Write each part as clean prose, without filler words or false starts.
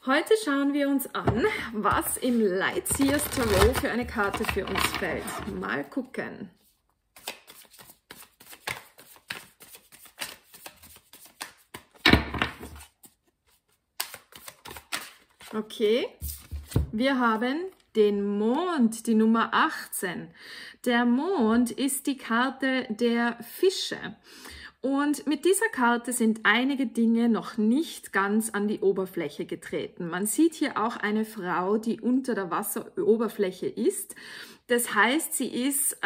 Heute schauen wir uns an, was im Lightseers Tarot für eine Karte für uns fällt. Mal gucken. Okay, wir haben den Mond, die Nummer 18. Der Mond ist die Karte der Fische. Und mit dieser Karte sind einige Dinge noch nicht ganz an die Oberfläche getreten. Man sieht hier auch eine Frau, die unter der Wasseroberfläche ist. Das heißt, sie ist,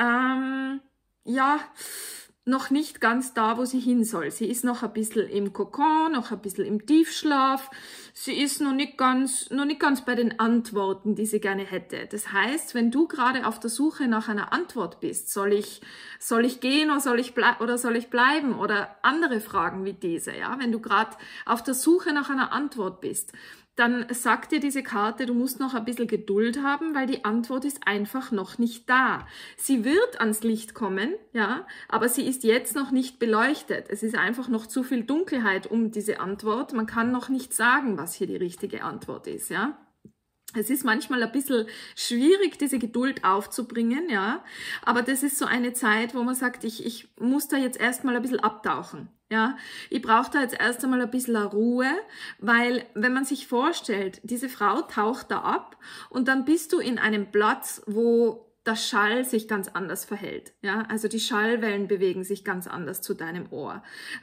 noch nicht ganz da, wo sie hin soll. Sie ist noch ein bisschen im Kokon, noch ein bisschen im Tiefschlaf. Sie ist noch nicht ganz bei den Antworten, die sie gerne hätte. Das heißt, wenn du gerade auf der Suche nach einer Antwort bist, soll ich gehen oder soll ich bleiben oder andere Fragen wie diese, ja? Wenn du gerade auf der Suche nach einer Antwort bist, dann sagt dir diese Karte, du musst noch ein bisschen Geduld haben, weil die Antwort ist einfach noch nicht da. Sie wird ans Licht kommen, ja, aber sie ist jetzt noch nicht beleuchtet. Es ist einfach noch zu viel Dunkelheit um diese Antwort. Man kann noch nicht sagen, was hier die richtige Antwort ist, ja. Es ist manchmal ein bisschen schwierig, diese Geduld aufzubringen, ja, aber das ist so eine Zeit, wo man sagt, ich muss da jetzt erstmal ein bisschen abtauchen, ja. Ich brauche da jetzt erst einmal ein bisschen Ruhe, weil wenn man sich vorstellt, diese Frau taucht da ab und dann bist du in einem Platz, wo der Schall sich ganz anders verhält, ja, also die Schallwellen bewegen sich ganz anders zu deinem Ohr.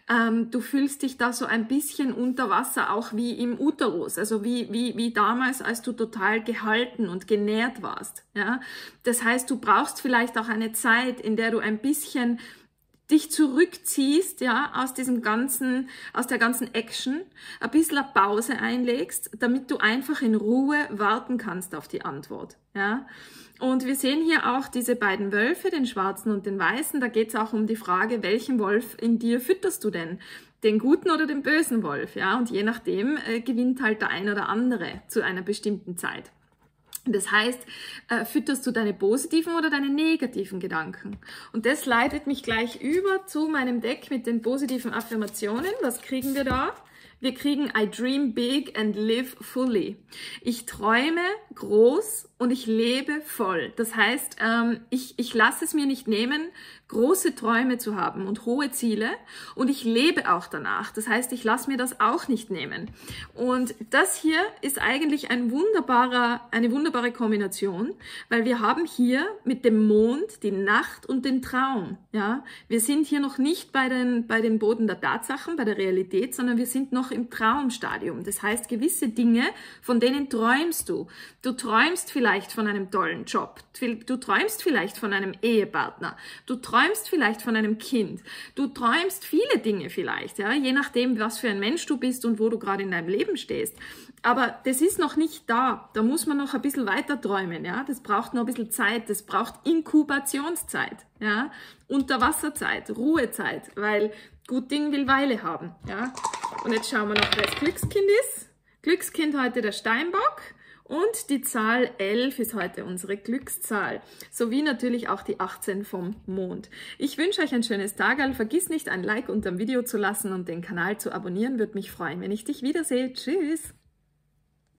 Du fühlst dich da so ein bisschen unter Wasser, auch wie im Uterus, also wie damals, als du total gehalten und genährt warst, ja. Das heißt, du brauchst vielleicht auch eine Zeit, in der du ein bisschen dich zurückziehst, ja, aus der ganzen Action, ein bisschen eine Pause einlegst, damit du einfach in Ruhe warten kannst auf die Antwort, ja. Und wir sehen hier auch diese beiden Wölfe, den schwarzen und den weißen. Da geht es auch um die Frage, welchen Wolf in dir fütterst du denn? Den guten oder den bösen Wolf, ja? Und je nachdem gewinnt halt der ein oder andere zu einer bestimmten Zeit. Das heißt, fütterst du deine positiven oder deine negativen Gedanken? Und das leitet mich gleich über zu meinem Deck mit den positiven Affirmationen. Was kriegen wir da? Wir kriegen I dream big and live fully. Ich träume groß und ich lebe voll. Das heißt, ich lasse es mir nicht nehmen, große Träume zu haben und hohe Ziele, und ich lebe auch danach. Das heißt, ich lasse mir das auch nicht nehmen. Und das hier ist eigentlich eine wunderbare Kombination, weil wir haben hier mit dem Mond die Nacht und den Traum. Ja? Wir sind hier noch nicht bei den Boden der Tatsachen, bei der Realität, sondern wir sind noch im Traumstadium. Das heißt, gewisse Dinge, von denen träumst du. Du träumst vielleicht von einem tollen Job. Du träumst vielleicht von einem Ehepartner. Du träumst vielleicht von einem Kind. Du träumst viele Dinge vielleicht, ja, je nachdem, was für ein Mensch du bist und wo du gerade in deinem Leben stehst. Aber das ist noch nicht da. Da muss man noch ein bisschen weiter träumen, ja. Das braucht noch ein bisschen Zeit. Das braucht Inkubationszeit, ja. Unterwasserzeit, Ruhezeit, weil gut Ding will Weile haben, ja. Und jetzt schauen wir noch, wer das Glückskind ist. Glückskind heute der Steinbock. Und die Zahl 11 ist heute unsere Glückszahl, sowie natürlich auch die 18 vom Mond. Ich wünsche euch ein schönes Tagerl. Vergiss nicht, ein Like unter dem Video zu lassen und den Kanal zu abonnieren. Würde mich freuen, wenn ich dich wiedersehe. Tschüss!